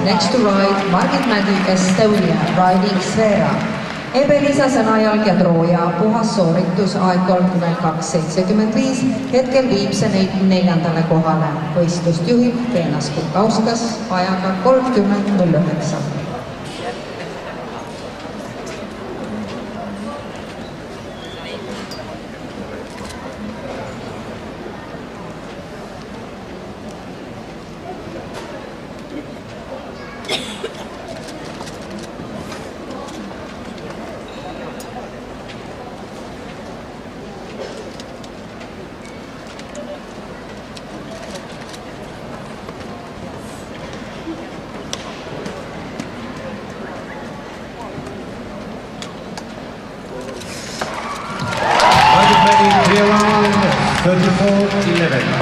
next to ride Margit Mägi Estonia riding Sfera. Ebelisäsen ajalg ja Trooja puhas sooritus aeg 32.75, hetkel viib see 4. kohale. Võistlust juhib Teenas Kukauskas ajaga 30.09. Clear round 34-11.